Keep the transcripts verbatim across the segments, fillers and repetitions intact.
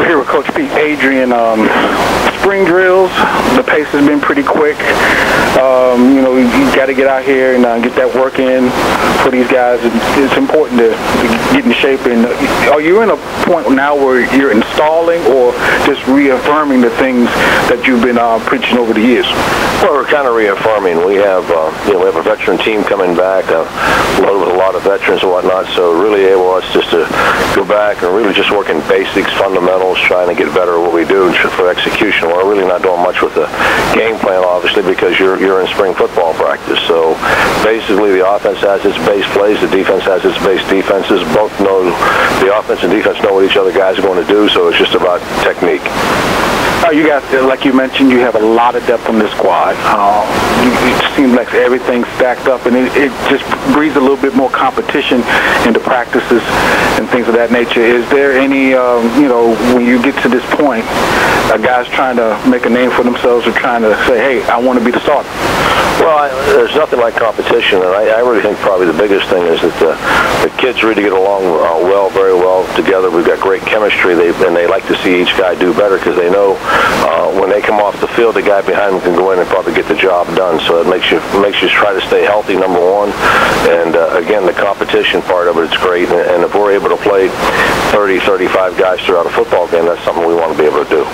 here with Coach Pete. Adrian, um, spring drills, the pace has been pretty quick. Um, you know, you, you got to get out here and uh, get that work in for these guys. It's important to, to get in shape. And uh, are you in a point now where you're installing or just reaffirming the things that you've been uh, preaching over the years? Well, we're kind of reaffirming. We have, uh, you know, we have a veteran team coming back, uh, loaded with a lot of veterans and whatnot. So really able us just to go back and really just working basics, fundamentals, trying to get better at what we do for execution. We're really not doing much with the game plan, obviously, because you're you're in spring football practice. So basically, the offense has its base plays, the defense has its base defenses. Both know the offense and defense know what each other guys are going to do. So it's just about technique. Uh, you guys, like you mentioned, you have a lot of depth on this squad. Uh, it seems like everything's stacked up, and it, it just breeds a little bit more competition into practices and things of that nature. Is there any, um, you know, when you get to this point, a guy's trying to make a name for themselves or trying to say, hey, I want to be the starter? Well, I, there's nothing like competition, and I, I really think probably the biggest thing is that the, the kids really get along uh, well, very well together. We've got great chemistry, they, and they like to see each guy do better because they know uh, when they come off the field, the guy behind them can go in and probably get the job done. So it makes you makes you try to stay healthy, number one. And uh, again, the competition part of it is great. And, and if we're able to play thirty, thirty-five guys throughout a football game, that's something we want to be able to do.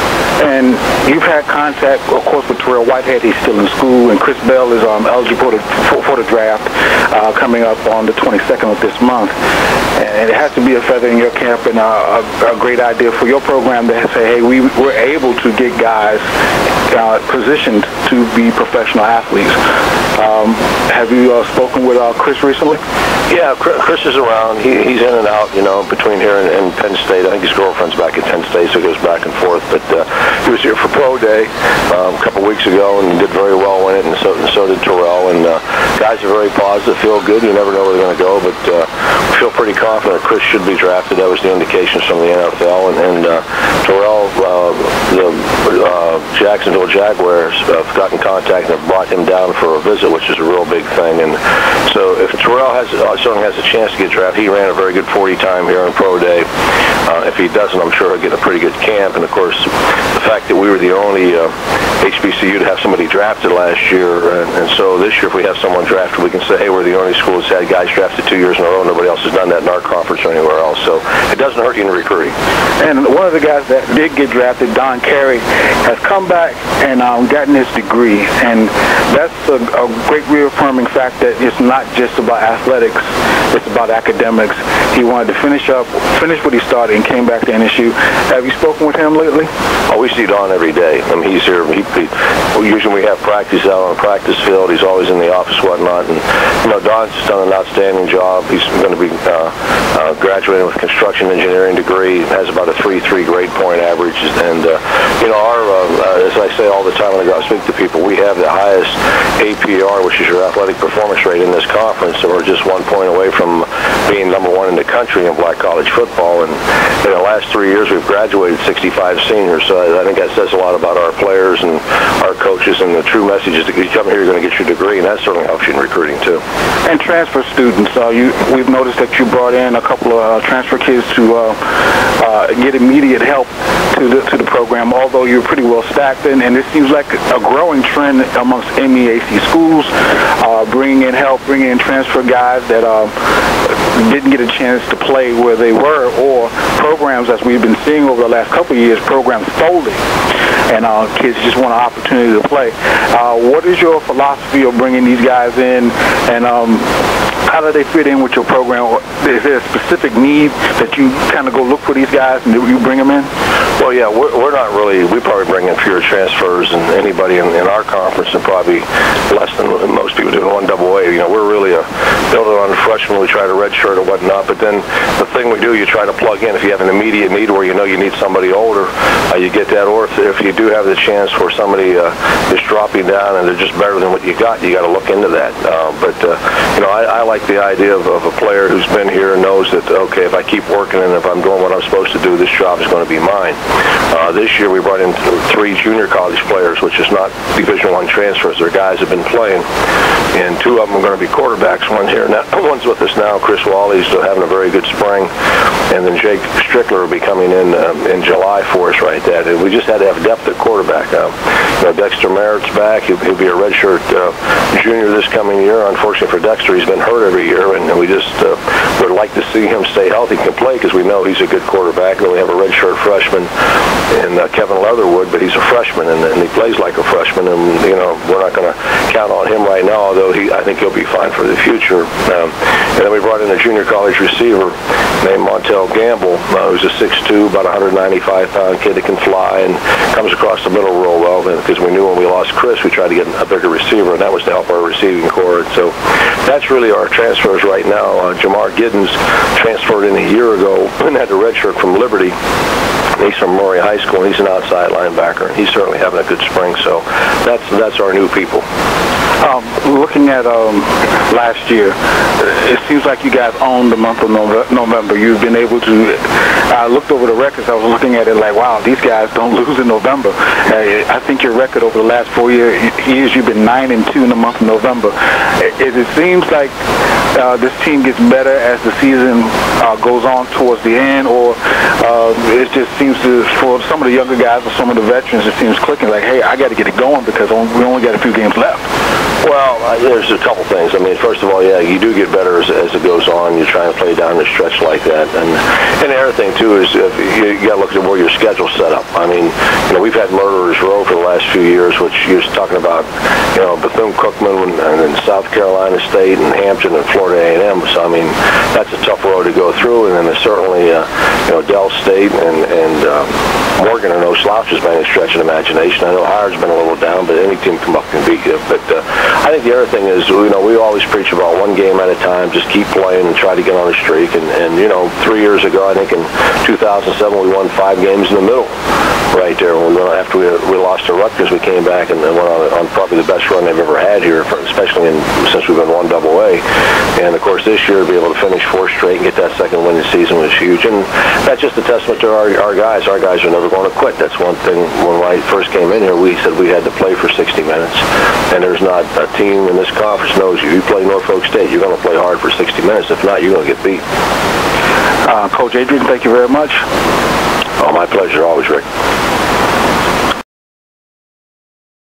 And you've had contact, of course, with Terrell Whitehead. He's still in school, and Chris Bell is um, eligible to, for, for the draft uh, coming up on the twenty-second of this month. And it has to be a feather in your cap and uh, a, a great idea for your program to say, hey, we, we're able to get guys uh, positioned to be professional athletes. Um, have you uh, spoken with uh, Chris recently? Yeah, Chris is around. He, he's in and out, you know, between here and, and Penn State. I think his girlfriend's back at Penn State, so he goes back and forth. But uh, he was here for Pro Day um, a couple weeks ago and did very well in it, and so, and so did Terrell. And uh, guys are very positive, feel good. You never know where they're going to go, but uh, we feel pretty confident Chris should be drafted. That was the indications from the N F L. And, and uh, Terrell, uh, the uh, Jacksonville Jaguars have uh, got in contact and have brought him down for a visit, which is a real big thing. And so if Terrell has uh, certainly has a chance to get drafted, he ran a very good forty time here on Pro Day. Uh, if he doesn't, I'm sure he'll get a pretty good camp. And of course, the fact that we were the only uh, H B C U to have somebody drafted last year, and, and so this year if we have someone drafted, we can say, hey, we're the only school that's had guys drafted two years in a row. Nobody else has done that in our conference or anywhere else. So it doesn't hurt you in recruiting. And one of the guys that did get drafted, Don Carey, has come back and um, gotten his degree. And that's a, a great reaffirming fact that it's not just about athletics, it's about academics. He wanted to finish up, finish what he started and came back to N S U. Have you spoken with him lately? Oh, we see Don every day. I mean, he's here. He, he, usually we have practice out on the practice field. He's always in the office, whatnot. And, you know, Don's done an outstanding job. He's going to be uh, uh, graduating with a construction engineering degree. Has about a three three grade point average. And, uh, you know, our, uh, as I say all the time when I go out and speak to people, we have the highest A P R, which is your athletic performance rate in this conference. So we're just one point away from being number one in the country in black college football. And in the last three years, we've graduated sixty-five seniors. So I, I think that says a lot about our players and our coaches, and the true message is that you come here, you're going to get your degree, and that certainly helps you in recruiting too. And transfer students, uh, you, we've noticed that you brought in a couple of uh, transfer kids to uh, uh, get immediate help to the to the program, although you're pretty well stacked in, and it seems like a growing trend amongst M E A C schools, uh, bringing in help, bringing in transfer guys that uh, didn't get a chance to play where they were, or programs, as we've been seeing over the last couple of years, programs folding, and uh, kids just want an opportunity to play. Uh, what is your philosophy of bringing these guys in, and um, how do they fit in with your program? Is there a specific need that you kind of go look for these guys and you bring them in? Well, yeah, we're, we're not really, we probably bring in fewer transfers than anybody in, in our conference, and probably less than most people do in one double A. You know, we're really a building on the freshman. We try to redshirt or whatnot, but then the thing we do, you try to plug in. If you have an immediate need where you know you need somebody older, uh, you get that. Or if, if you do have the chance where somebody uh, is dropping down and they're just better than what you got, you got to look into that. Uh, but, uh, you know, I, I like like the idea of, of a player who's been here and knows that, okay, if I keep working and if I'm doing what I'm supposed to do, this job is going to be mine. Uh, this year we brought in three junior college players, which is not Division One transfers. They're guys who have been playing, and two of them are going to be quarterbacks. One's here now, one's with us now. Chris Wally's having a very good spring, and then Jake Strickler will be coming in um, in July for us right there. And we just had to have depth at quarterback. Uh, you know, Dexter Merritt's back. He'll, he'll be a redshirt uh, junior this coming year. Unfortunately for Dexter, he's been hurt every year, and we just uh, would like to see him stay healthy and play because we know he's a good quarterback. And then we have a redshirt freshman in uh, Kevin Leatherwood, but he's a freshman, and, and he plays like a freshman, and, you know, we're not going to count on him right now, although he, I think he'll be fine for the future. Um, and then we brought in a junior college receiver named Montel Gamble, uh, who's a six two, about one ninety-five pound kid that can fly and comes across the middle real well, because we knew when we lost Chris, we tried to get a bigger receiver, and that was to help our receiving core. And so that's really our transfers right now. Uh, Jamar Giddens transferred in a year ago and had the redshirt from Liberty. He's from Murray High School, and he's an outside linebacker, and he's certainly having a good spring. So that's that's our new people. Um, looking at um, last year, it seems like you guys owned the month of November. You've been able to, I looked over the records, I was looking at it like, wow, these guys don't lose in November. Uh, I think your record over the last four year, years, you've been nine and two in the month of November. It, it seems like uh, this team gets better as the season uh, goes on towards the end, or uh, it just seems to, for some of the younger guys or some of the veterans, it seems clicking like, hey, I got to get it going because we only got a few games left. Well, uh, there's a couple things. I mean, first of all, yeah, you do get better as, as it goes on. You try and play down the stretch like that. And and the other thing, too, is uh, you, you got to look at where your schedule's set up. I mean, you know, we've had Murderers Row for the last few years, which you're talking about, you know, Bethune-Cookman and then South Carolina State and Hampton and Florida A and M. So, I mean, that's a tough road to go through. And then there's certainly, uh, you know, Dell State and, and uh, Morgan are no slouches by any stretch of imagination. I know Howard's been a little down, but any team come up can beat you. But uh, I think the other thing is, you know, we always preach about one game at a time, just keep playing and try to get on a streak. And, and you know, three years ago, I think in two thousand seven, we won five games in the middle right there. When, after we, we lost to Rutgers, we came back and went on, on probably the best run they've ever had here, especially in, since we've been one double A. And, of course, this year, to be able to finish four straight and get that second win of the season was huge. And that's just a testament to our, our guys. Our guys are never going to quit. That's one thing. When I first came in here, we said we had to play for sixty minutes. And there's not a team in this conference knows you. You play Norfolk State, you're going to play hard for sixty minutes. If not, you're going to get beat. Uh, Coach Adrian, thank you very much. Oh, my pleasure. Always, Rick.